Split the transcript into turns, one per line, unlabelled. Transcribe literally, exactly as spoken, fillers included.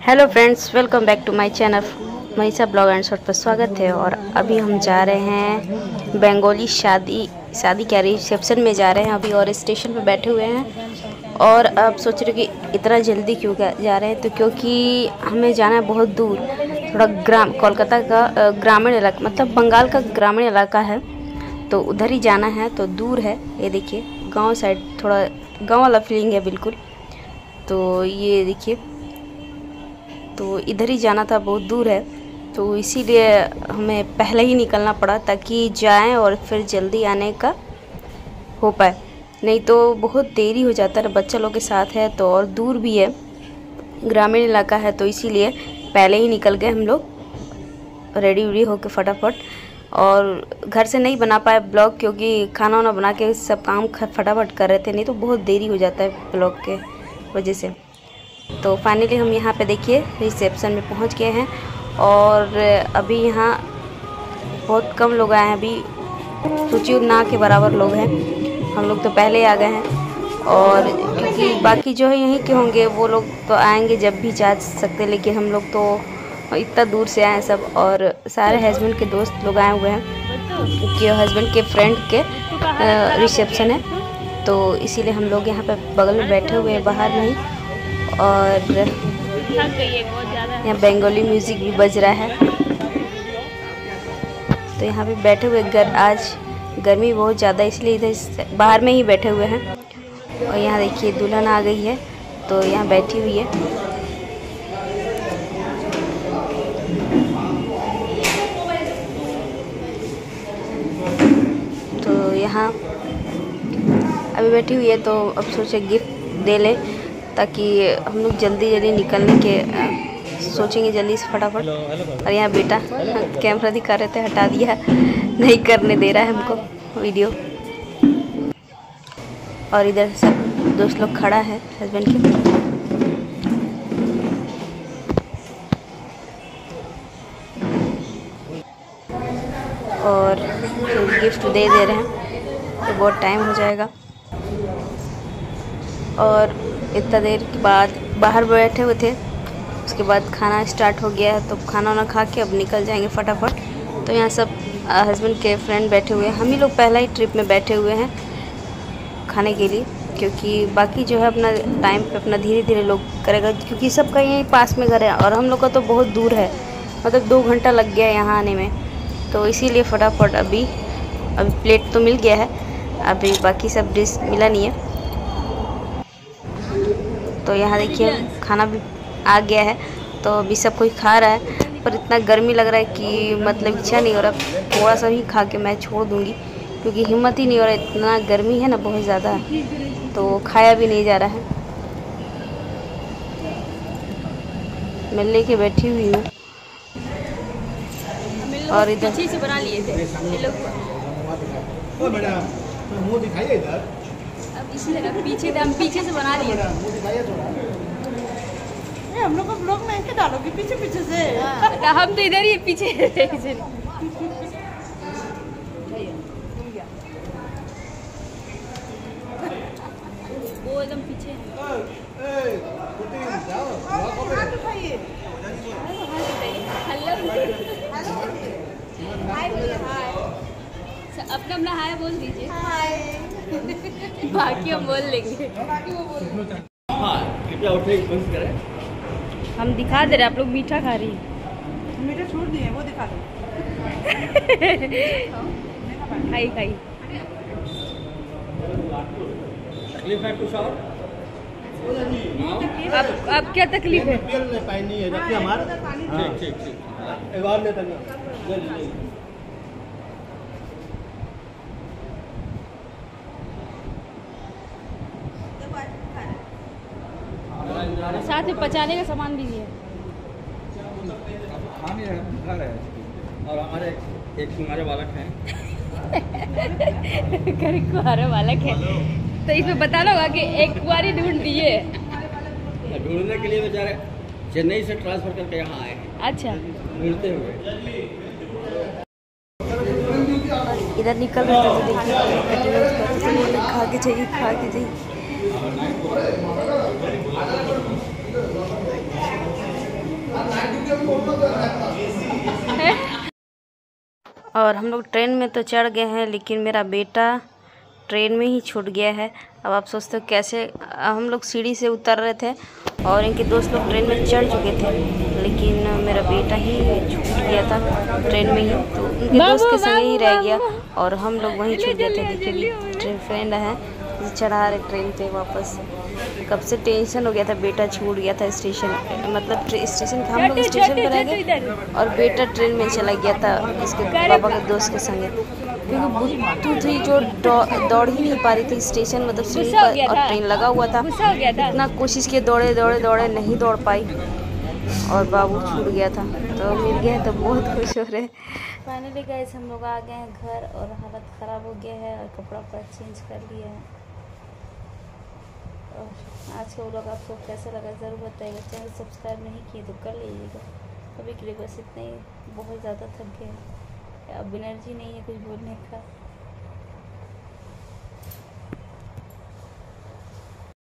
Hello friends, welcome back to my channel Manisha blog and short पर स्वागत है। और अभी हम जा रहे हैं बंगाली शादी शादी क्या रिसेप्शन में जा रहे हैं अभी, और स्टेशन पे बैठे हुए हैं। और अब सोच रहे कि इतना जल्दी क्यों जा रहे हैं, तो क्योंकि हमें जाना है बहुत दूर, थोड़ा ग्राम कोलकाता का ग्रामीण इलाका, मतलब बंगाल का ग्रामीण इलाका है, तो उधर ही जाना है। तो दूर है, ये देखिए गाँव साइड, थोड़ा गाँव वाला फीलिंग है बिल्कुल। तो ये देखिए, तो इधर ही जाना था, बहुत दूर है, तो इसीलिए हमें पहले ही निकलना पड़ा ताकि जाएं और फिर जल्दी आने का हो पाए, नहीं तो बहुत देरी हो जाता है। बच्चा लोग के साथ है तो, और दूर भी है, ग्रामीण इलाका है, तो इसीलिए पहले ही निकल गए हम लोग रेडी वेडी होके फटाफट। और घर से नहीं बना पाए ब्लॉग, क्योंकि खाना वाना बना के सब काम फटाफट कर रहे थे, नहीं तो बहुत देरी हो जाता है ब्लॉग के वजह से। तो फाइनली हम यहाँ पे देखिए रिसेप्शन में पहुँच गए हैं, और अभी यहाँ बहुत कम लोग आए हैं, अभी सोचिए ना के बराबर लोग हैं। हम लोग तो पहले ही आ गए हैं, और क्योंकि बाकी जो है यहीं के होंगे, वो लोग तो आएंगे जब भी जा सकते, लेकिन हम लोग तो इतना दूर से आए हैं सब। और सारे हस्बैंड के दोस्त लोग आए हुए हैं, क्योंकि हस्बैंड के फ्रेंड के रिसेप्शन है, तो इसीलिए हम लोग यहाँ पे बगल में बैठे हुए हैं, बाहर नहीं। और यहाँ बंगाली म्यूज़िक भी बज रहा है, तो यहाँ पे बैठे हुए गर आज गर्मी बहुत ज़्यादा, इसलिए इधर बाहर में ही बैठे हुए हैं। और यहाँ देखिए दुल्हन आ गई है, तो यहाँ बैठी हुई है। तो यहाँ अभी बैठी हुई है, तो अब सोचे गिफ्ट दे ले, ताकि हम लोग जल्दी जल्दी निकलने के सोचेंगे जल्दी से फटाफट। और यहाँ बेटा कैमरा दिखा रहे थे, हटा दिया, नहीं करने दे रहा है हमको वीडियो। और इधर सब दोस्त लोग खड़ा है हस्बैंड के, और गिफ्ट दे दे रहे हैं, तो बहुत टाइम हो जाएगा। और इतना देर के बाद बाहर बैठे हुए थे, उसके बाद खाना स्टार्ट हो गया है, तो खाना वाना खा के अब निकल जाएंगे फटाफट। तो यहाँ सब हस्बैंड के फ्रेंड बैठे हुए हैं, हम ही लोग पहला ही ट्रिप में बैठे हुए हैं खाने के लिए, क्योंकि बाकी जो है अपना टाइम पे अपना धीरे धीरे लोग करेगा, क्योंकि सबका यहीं पास में घर है, और हम लोग का तो बहुत दूर है, मतलब दो घंटा लग गया यहाँ आने में। तो इसीलिए फटाफट अभी अभी प्लेट तो मिल गया है, अभी बाकी सब डिश मिला नहीं है। तो यहाँ देखिए खाना भी आ गया है, तो अभी सब कोई खा रहा है, पर इतना गर्मी लग रहा है कि मतलब इच्छा नहीं हो रहा, थोड़ा सा ही खा के मैं छोड़ दूँगी, क्योंकि हिम्मत ही नहीं हो रहा, इतना गर्मी है ना बहुत ज़्यादा, तो खाया भी नहीं जा रहा है। मैं लेके बैठी हुई हूँ, और इधर पीछे से बना लिए थे ये लोग, अब इसलिए पीछे हम पीछे से बना लिए।
हम लोग को ब्लॉग में ऐसे डालोगे पीछे पीछे से?
हम तो इधर ही पीछे वो एकदम पीछे। अपना अपना हाय बोल दीजिए, बाकी हम बोल लेंगे।
कृपया उठे बंद करें।
हम दिखा दे रहे, आप लोग मीठा खा रही है।
मीठा छोड़ दिए, वो दिखा दो।
खाई खाई
तकलीफ है कुछ और?
अब अब क्या तकलीफ है?
ठीक ठीक ठीक, एक और ले तक
साथ में पचाने का सामान भी है।
और हमारे एक कुमारे बालक हैं
कुआरे बालक है, तो इसमें बताना होगा कि एक कुआरी ढूंढ दिए,
ढूंढने के लिए बेचारे चेन्नई से ट्रांसफर करके यहाँ आए हैं।
अच्छा,
ढूंढते हुए
इधर निकल रहे थे, तो देखिए खा के चाहिए खा के चाहिए। और हम लोग ट्रेन में तो चढ़ गए हैं, लेकिन मेरा बेटा ट्रेन में ही छूट गया है। अब आप सोचते हो कैसे? हम लोग सीढ़ी से उतर रहे थे और इनके दोस्त लोग ट्रेन में चढ़ चुके थे, लेकिन मेरा बेटा ही छूट गया था ट्रेन में ही, तो उनके दोस्त के संग ही रह गया और हम लोग वहीं छूट गए थे। देखिए ट्रेन फ्रेंड है चढ़ा रहे ट्रेन पे वापस। कब से टेंशन हो गया था, बेटा छूट गया था स्टेशन, मतलब स्टेशन हम लोग स्टेशन पर रह गए और बेटा ट्रेन में चला गया था उसके पापा के दोस्त के संगे, क्योंकि बुद्धू थी जो दौड़ ही नहीं पा रही थी स्टेशन, मतलब सीढ़ी पर, और ट्रेन लगा हुआ था। इतना कोशिश किए, दौड़े दौड़े दौड़े नहीं दौड़ पाई और बाबू छूट गया था। तो मिल गया तो बहुत खुश हो रहे। फाइनली गाइस हम लोग आ गए हैं घर और हालत ख़राब हो गया है और कपड़ा वपड़ा चेंज कर लिया है। और आज का व्लॉग आपको कैसा लगा ज़रूर बताइएगा। चैनल सब्सक्राइब नहीं किए तो कर लीजिएगा। अभी के लिए बस इतना ही, बहुत ज़्यादा थक गए, अब एनर्जी नहीं है कुछ बोलने का।